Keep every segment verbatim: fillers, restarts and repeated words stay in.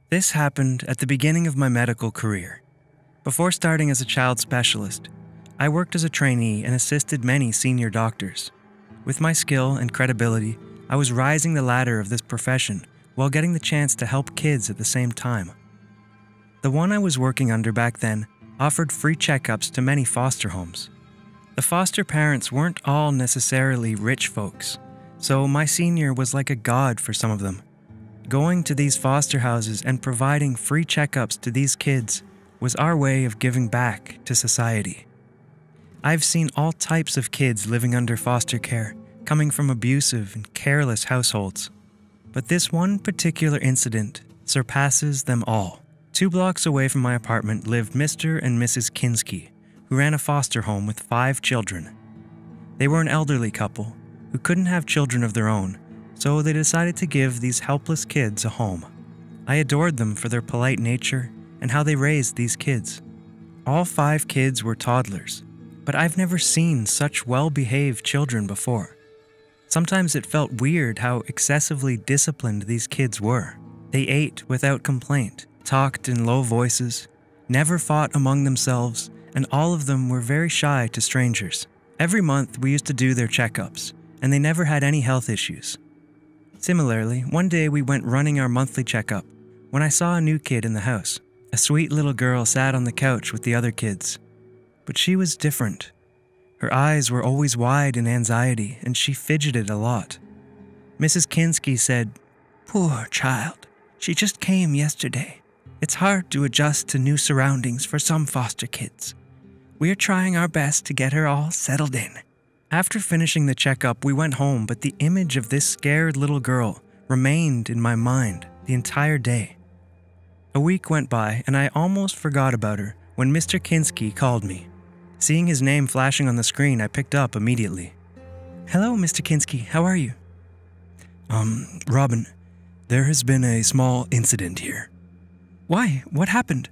This happened at the beginning of my medical career. Before starting as a child specialist, I worked as a trainee and assisted many senior doctors. With my skill and credibility, I was rising the ladder of this profession while getting the chance to help kids at the same time. The one I was working under back then offered free checkups to many foster homes. The foster parents weren't all necessarily rich folks, so my senior was like a god for some of them. Going to these foster houses and providing free checkups to these kids was our way of giving back to society. I've seen all types of kids living under foster care, coming from abusive and careless households. But this one particular incident surpasses them all. Two blocks away from my apartment lived Mister and Missus Kinski, who ran a foster home with five children. They were an elderly couple who couldn't have children of their own, so they decided to give these helpless kids a home. I adored them for their polite nature and how they raised these kids. All five kids were toddlers, but I've never seen such well-behaved children before. Sometimes it felt weird how excessively disciplined these kids were. They ate without complaint, talked in low voices, never fought among themselves, and all of them were very shy to strangers. Every month we used to do their checkups, and they never had any health issues. Similarly, one day we went running our monthly checkup when I saw a new kid in the house. A sweet little girl sat on the couch with the other kids. But she was different. Her eyes were always wide in anxiety, and she fidgeted a lot. Missus Kinski said, "Poor child. She just came yesterday. It's hard to adjust to new surroundings for some foster kids. We are trying our best to get her all settled in." After finishing the checkup, we went home, but the image of this scared little girl remained in my mind the entire day. A week went by, and I almost forgot about her when Mister Kinski called me. Seeing his name flashing on the screen, I picked up immediately. "Hello, Mister Kinski, how are you?" Um, Robin, there has been a small incident here." "Why? What happened?"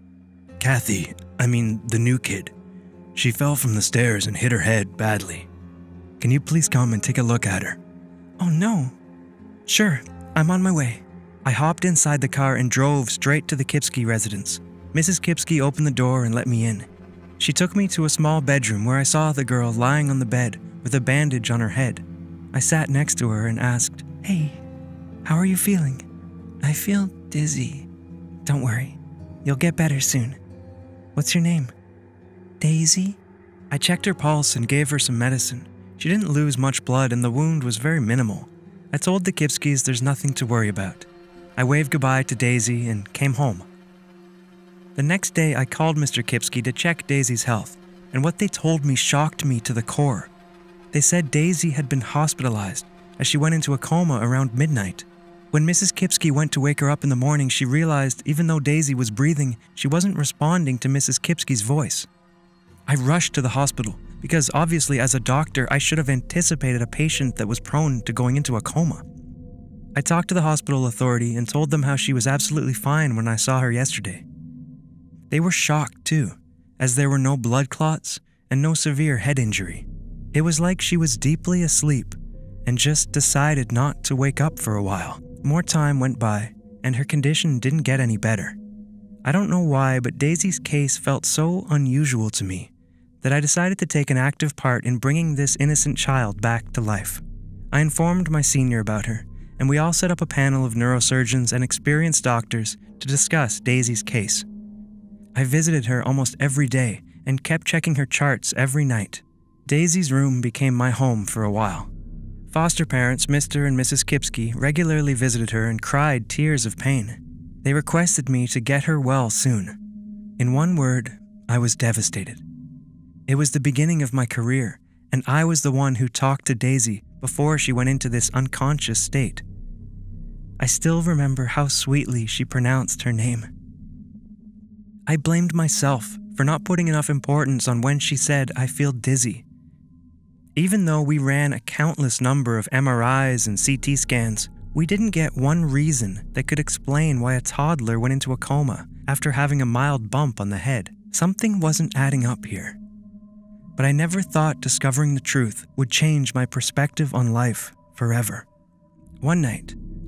"Kathy, I mean the new kid. She fell from the stairs and hit her head badly. Can you please come and take a look at her?" "Oh no." "Sure, I'm on my way." I hopped inside the car and drove straight to the Kipski residence. Missus Kipski opened the door and let me in. She took me to a small bedroom where I saw the girl lying on the bed with a bandage on her head. I sat next to her and asked, "Hey, how are you feeling?" "I feel dizzy." "Don't worry, you'll get better soon." "What's your name?" "Daisy." I checked her pulse and gave her some medicine. She didn't lose much blood and the wound was very minimal. I told the Kipskis there's nothing to worry about. I waved goodbye to Daisy and came home. The next day I called Mister Kipski to check Daisy's health, and what they told me shocked me to the core. They said Daisy had been hospitalized as she went into a coma around midnight. When Missus Kipski went to wake her up in the morning, she realized even though Daisy was breathing, she wasn't responding to Missus Kipski's voice. I rushed to the hospital because obviously as a doctor, I should have anticipated a patient that was prone to going into a coma. I talked to the hospital authority and told them how she was absolutely fine when I saw her yesterday. They were shocked too, as there were no blood clots and no severe head injury. It was like she was deeply asleep and just decided not to wake up for a while. More time went by and her condition didn't get any better. I don't know why, but Daisy's case felt so unusual to me that I decided to take an active part in bringing this innocent child back to life. I informed my senior about her, and we all set up a panel of neurosurgeons and experienced doctors to discuss Daisy's case. I visited her almost every day and kept checking her charts every night. Daisy's room became my home for a while. Foster parents Mister and Missus Kipski regularly visited her and cried tears of pain. They requested me to get her well soon. In one word, I was devastated. It was the beginning of my career, and I was the one who talked to Daisy before she went into this unconscious state. I still remember how sweetly she pronounced her name. I blamed myself for not putting enough importance on when she said, "I feel dizzy." Even though we ran a countless number of M R Is and C T scans, we didn't get one reason that could explain why a toddler went into a coma after having a mild bump on the head. Something wasn't adding up here. But I never thought discovering the truth would change my perspective on life forever. One night,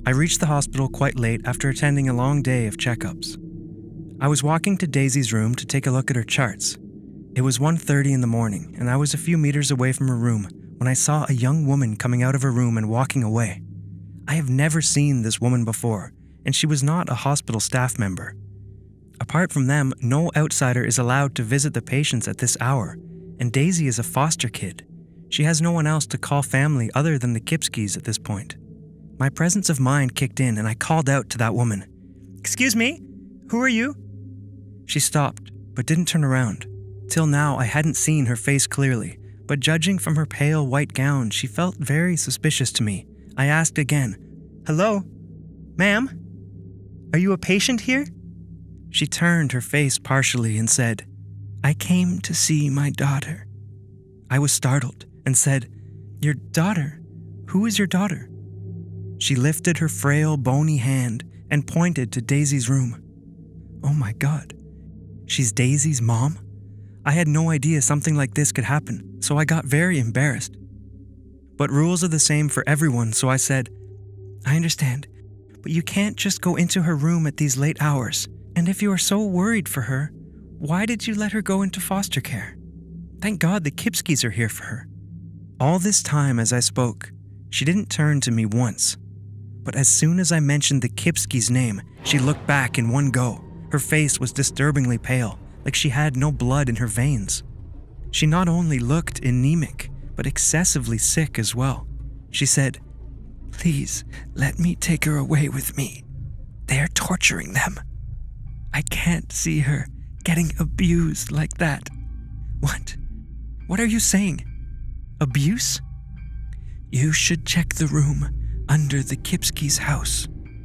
I reached the hospital quite late after attending a long day of checkups. I was walking to Daisy's room to take a look at her charts. It was one thirty in the morning, and I was a few meters away from her room when I saw a young woman coming out of her room and walking away. I have never seen this woman before, and she was not a hospital staff member. Apart from them, no outsider is allowed to visit the patients at this hour, and Daisy is a foster kid. She has no one else to call family other than the Kipskis at this point. My presence of mind kicked in and I called out to that woman. "Excuse me? Who are you?" She stopped, but didn't turn around. Till now, I hadn't seen her face clearly, but judging from her pale white gown, she felt very suspicious to me. I asked again, "Hello? Ma'am? Are you a patient here?" She turned her face partially and said, "I came to see my daughter." I was startled and said, "Your daughter? Who is your daughter?" She lifted her frail, bony hand and pointed to Daisy's room. Oh my God, she's Daisy's mom? I had no idea something like this could happen, so I got very embarrassed. But rules are the same for everyone, so I said, "I understand, but you can't just go into her room at these late hours. And if you are so worried for her, why did you let her go into foster care? Thank God the Kipskis are here for her." All this time as I spoke, she didn't turn to me once. But as soon as I mentioned the Kipskis' name, she looked back in one go. Her face was disturbingly pale, like she had no blood in her veins. She not only looked anemic, but excessively sick as well. She said, "Please, let me take her away with me. They are torturing them. I can't see her getting abused like that." "What? What are you saying? Abuse?" "You should check the room under the Kipskis' house.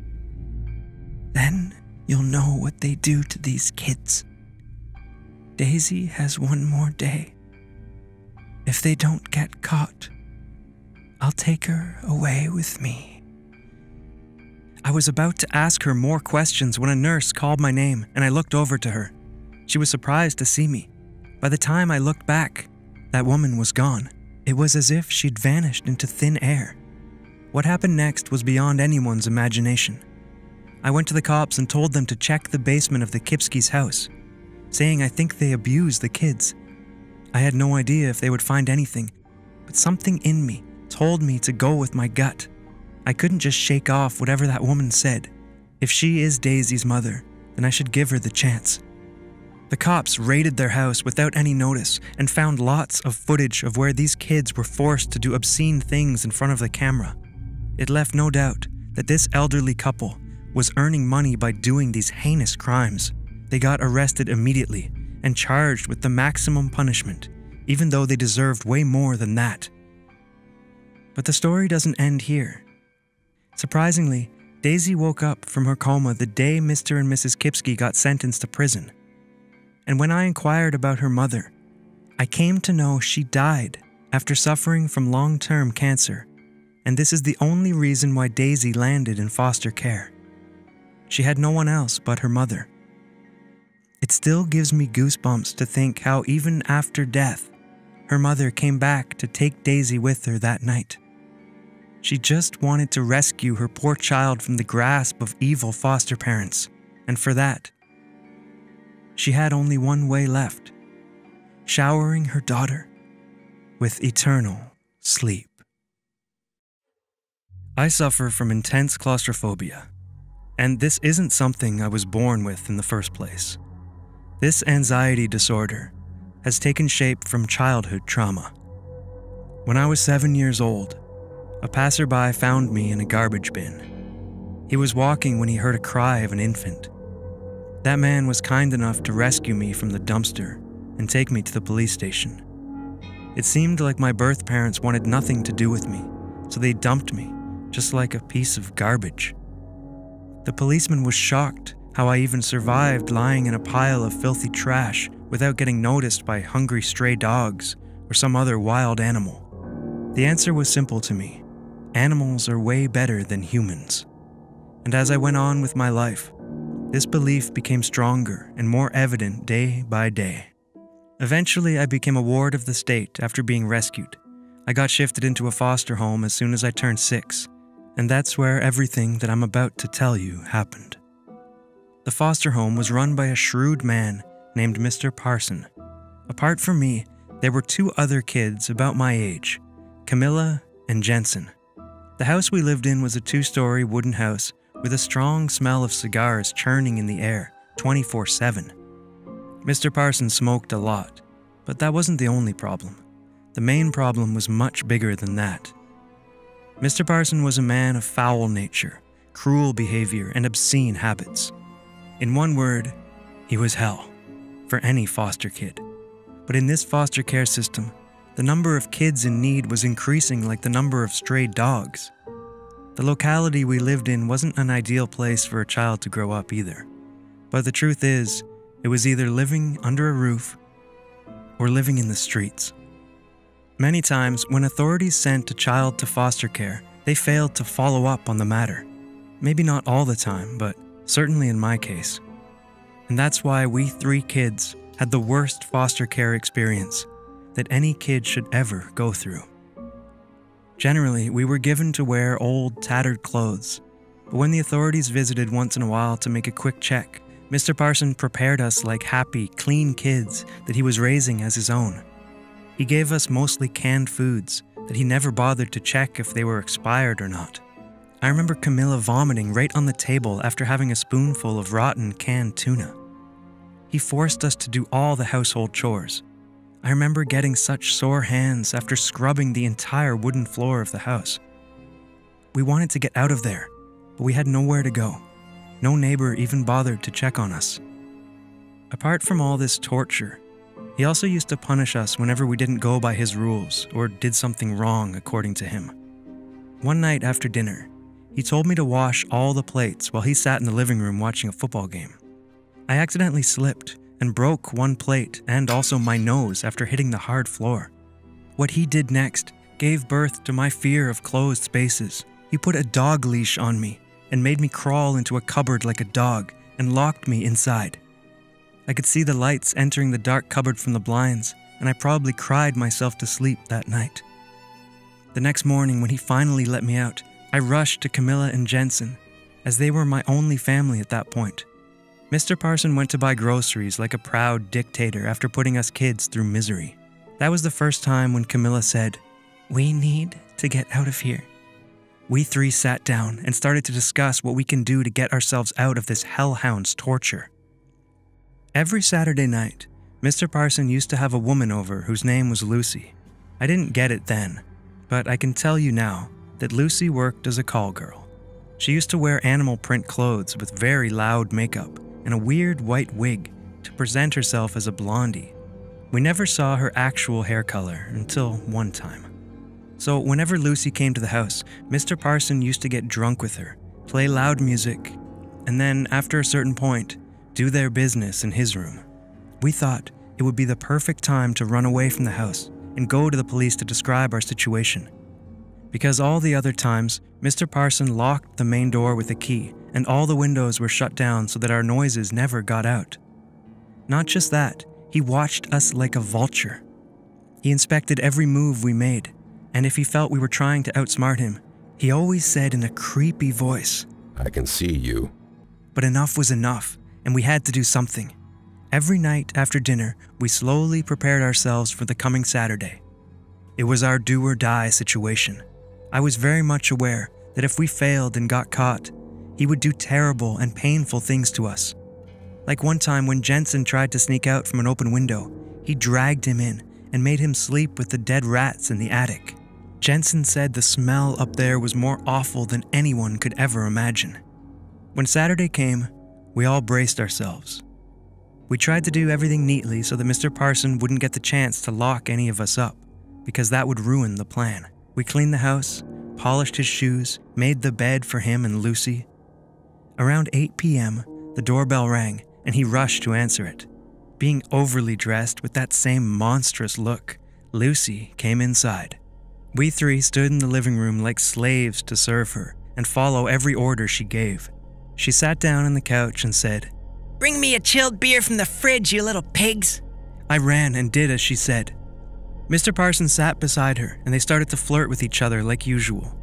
Then you'll know what they do to these kids. Daisy has one more day. If they don't get caught, I'll take her away with me." I was about to ask her more questions when a nurse called my name and I looked over to her. She was surprised to see me. By the time I looked back, that woman was gone. It was as if she'd vanished into thin air. What happened next was beyond anyone's imagination. I went to the cops and told them to check the basement of the Kipskis' house, saying I think they abused the kids. I had no idea if they would find anything, but something in me told me to go with my gut. I couldn't just shake off whatever that woman said. If she is Daisy's mother, then I should give her the chance. The cops raided their house without any notice and found lots of footage of where these kids were forced to do obscene things in front of the camera. It left no doubt that this elderly couple was earning money by doing these heinous crimes. They got arrested immediately and charged with the maximum punishment, even though they deserved way more than that. But the story doesn't end here. Surprisingly, Daisy woke up from her coma the day Mister and Missus Kipski got sentenced to prison. And when I inquired about her mother, I came to know she died after suffering from long-term cancer, and this is the only reason why Daisy landed in foster care. She had no one else but her mother. It still gives me goosebumps to think how even after death, her mother came back to take Daisy with her that night. She just wanted to rescue her poor child from the grasp of evil foster parents, and for that, she had only one way left: showering her daughter with eternal sleep. I suffer from intense claustrophobia, and this isn't something I was born with in the first place. This anxiety disorder has taken shape from childhood trauma. When I was seven years old, a passerby found me in a garbage bin. He was walking when he heard a cry of an infant. That man was kind enough to rescue me from the dumpster and take me to the police station. It seemed like my birth parents wanted nothing to do with me, so they dumped me, just like a piece of garbage. The policeman was shocked how I even survived lying in a pile of filthy trash without getting noticed by hungry stray dogs or some other wild animal. The answer was simple to me: animals are way better than humans. And as I went on with my life, this belief became stronger and more evident day by day. Eventually, I became a ward of the state after being rescued. I got shifted into a foster home as soon as I turned six, And that's where everything that I'm about to tell you happened. The foster home was run by a shrewd man named Mister Parson. Apart from me, there were two other kids about my age, Camilla and Jensen. The house we lived in was a two-story wooden house with a strong smell of cigars churning in the air twenty-four seven. Mister Parson smoked a lot, but that wasn't the only problem. The main problem was much bigger than that. Mister Parson was a man of foul nature, cruel behavior, and obscene habits. In one word, he was hell for any foster kid. But in this foster care system, the number of kids in need was increasing like the number of stray dogs. The locality we lived in wasn't an ideal place for a child to grow up either. But the truth is, it was either living under a roof or living in the streets. Many times, when authorities sent a child to foster care, they failed to follow up on the matter. Maybe not all the time, but certainly in my case. And that's why we three kids had the worst foster care experience that any kid should ever go through. Generally, we were given to wear old, tattered clothes, but when the authorities visited once in a while to make a quick check, Mister Parson prepared us like happy, clean kids that he was raising as his own. He gave us mostly canned foods that he never bothered to check if they were expired or not. I remember Camilla vomiting right on the table after having a spoonful of rotten canned tuna. He forced us to do all the household chores. I remember getting such sore hands after scrubbing the entire wooden floor of the house. We wanted to get out of there, but we had nowhere to go. No neighbor even bothered to check on us. Apart from all this torture, he also used to punish us whenever we didn't go by his rules or did something wrong according to him. One night after dinner, he told me to wash all the plates while he sat in the living room watching a football game. I accidentally slipped and broke one plate and also my nose after hitting the hard floor. What he did next gave birth to my fear of closed spaces. He put a dog leash on me and made me crawl into a cupboard like a dog and locked me inside. I could see the lights entering the dark cupboard from the blinds, and I probably cried myself to sleep that night. The next morning, when he finally let me out, I rushed to Camilla and Jensen, as they were my only family at that point. Mister Parson went to buy groceries like a proud dictator after putting us kids through misery. That was the first time when Camilla said, "We need to get out of here." We three sat down and started to discuss what we can do to get ourselves out of this hellhound's torture. Every Saturday night, Mister Parson used to have a woman over whose name was Lucy. I didn't get it then, but I can tell you now that Lucy worked as a call girl. She used to wear animal print clothes with very loud makeup and a weird white wig to present herself as a blondie. We never saw her actual hair color until one time. So whenever Lucy came to the house, Mister Parson used to get drunk with her, play loud music, and then, after a certain point, do their business in his room. We thought it would be the perfect time to run away from the house and go to the police to describe our situation. Because all the other times, Mister Parson locked the main door with a key and all the windows were shut down so that our noises never got out. Not just that, he watched us like a vulture. He inspected every move we made, and if he felt we were trying to outsmart him, he always said in a creepy voice, "I can see you." But enough was enough, and we had to do something. Every night after dinner, we slowly prepared ourselves for the coming Saturday. It was our do-or-die situation. I was very much aware that if we failed and got caught, he would do terrible and painful things to us. Like one time when Jensen tried to sneak out from an open window, he dragged him in and made him sleep with the dead rats in the attic. Jensen said the smell up there was more awful than anyone could ever imagine. When Saturday came, we all braced ourselves. We tried to do everything neatly so that Mister Parson wouldn't get the chance to lock any of us up, because that would ruin the plan. We cleaned the house, polished his shoes, made the bed for him and Lucy. Around eight p m, the doorbell rang, and he rushed to answer it. Being overly dressed with that same monstrous look, Lucy came inside. We three stood in the living room like slaves to serve her and follow every order she gave. She sat down on the couch and said, "Bring me a chilled beer from the fridge, you little pigs." I ran and did as she said. Mister Parson sat beside her and they started to flirt with each other like usual.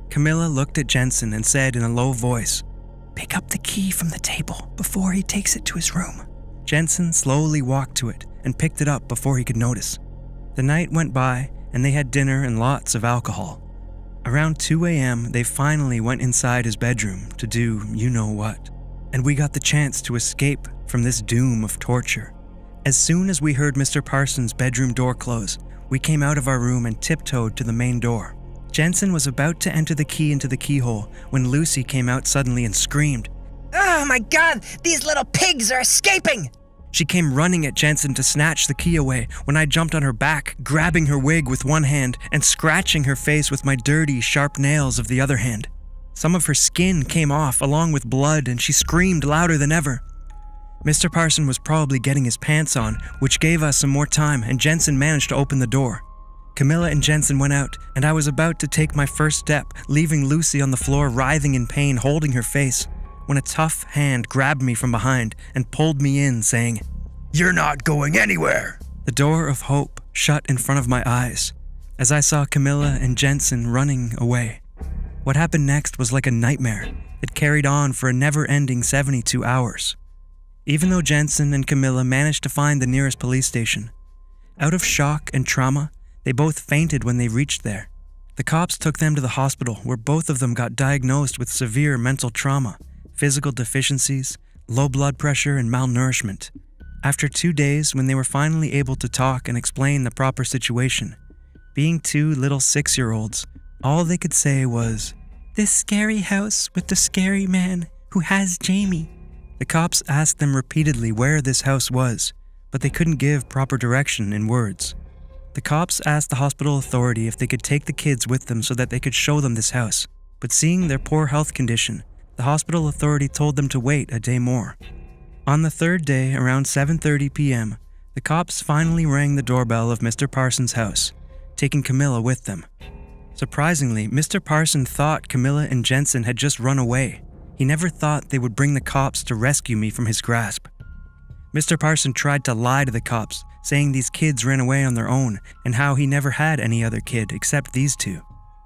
Camilla looked at Jensen and said in a low voice, "Pick up the key from the table before he takes it to his room." Jensen slowly walked to it and picked it up before he could notice. The night went by and they had dinner and lots of alcohol. Around two a m, they finally went inside his bedroom to do you-know-what, and we got the chance to escape from this doom of torture. As soon as we heard Mister Parsons' bedroom door close, we came out of our room and tiptoed to the main door. Jensen was about to enter the key into the keyhole when Lucy came out suddenly and screamed, "Oh my God, these little pigs are escaping!" She came running at Jensen to snatch the key away when I jumped on her back, grabbing her wig with one hand and scratching her face with my dirty, sharp nails of the other hand. Some of her skin came off along with blood and she screamed louder than ever. Mister Parson was probably getting his pants on, which gave us some more time, and Jensen managed to open the door. Camilla and Jensen went out, and I was about to take my first step, leaving Lucy on the floor writhing in pain, holding her face, when a tough hand grabbed me from behind and pulled me in, saying, "You're not going anywhere." The door of hope shut in front of my eyes as I saw Camilla and Jensen running away. What happened next was like a nightmare that carried on for a never-ending seventy-two hours. Even though Jensen and Camilla managed to find the nearest police station, out of shock and trauma, they both fainted when they reached there. The cops took them to the hospital where both of them got diagnosed with severe mental trauma, physical deficiencies, low blood pressure, and malnourishment. After two days, when they were finally able to talk and explain the proper situation, being two little six-year-olds, all they could say was, "This scary house with the scary man who has Jamie." The cops asked them repeatedly where this house was, but they couldn't give proper direction in words. The cops asked the hospital authority if they could take the kids with them so that they could show them this house, but seeing their poor health condition, the hospital authority told them to wait a day more. On the third day, around seven thirty p m, the cops finally rang the doorbell of Mister Parsons' house, taking Camilla with them. Surprisingly, Mister Parson thought Camilla and Jensen had just run away. He never thought they would bring the cops to rescue me from his grasp. Mister Parson tried to lie to the cops, saying these kids ran away on their own and how he never had any other kid except these two.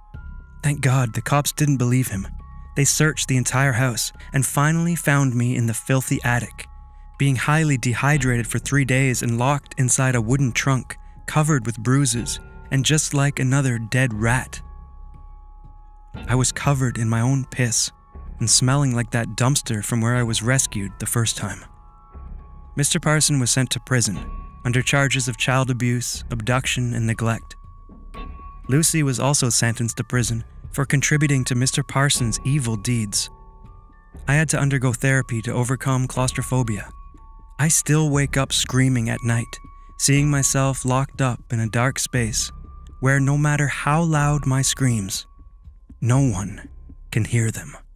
Thank God the cops didn't believe him. They searched the entire house and finally found me in the filthy attic, being highly dehydrated for three days and locked inside a wooden trunk covered with bruises and just like another dead rat. I was covered in my own piss and smelling like that dumpster from where I was rescued the first time. Mister Parson was sent to prison under charges of child abuse, abduction, and neglect. Lucy was also sentenced to prison for contributing to Mister Parson's evil deeds. I had to undergo therapy to overcome claustrophobia. I still wake up screaming at night, seeing myself locked up in a dark space where no matter how loud my screams, no one can hear them.